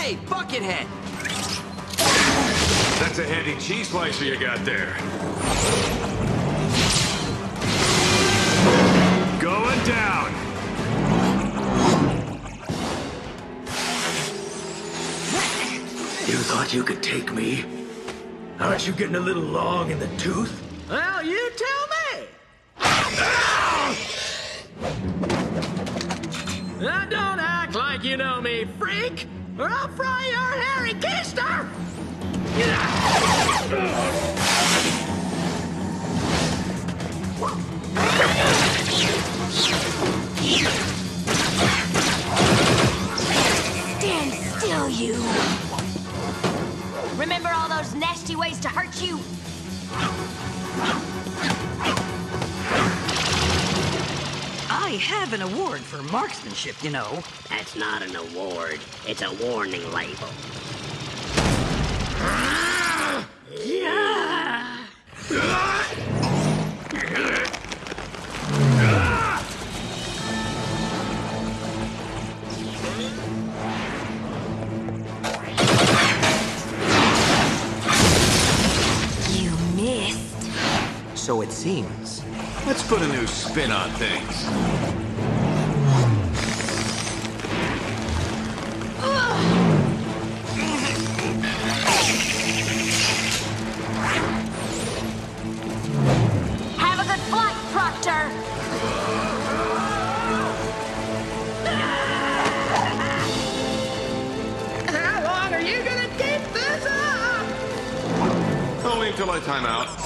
Hey, Buckethead! That's a handy cheese slicer you got there. Going down. You thought you could take me? Aren't you getting a little long in the tooth? Well, you tell me! Now don't act like you know me, freak, or I'll fry your hairy keister! Stand still, you! Remember all those nasty ways to hurt you? I have an award for marksmanship, you know. That's not an award. It's a warning label. You missed. So it seems. Let's put a new spin on things. Have a good flight, Proctor! How long are you gonna keep this up? Only until I time out.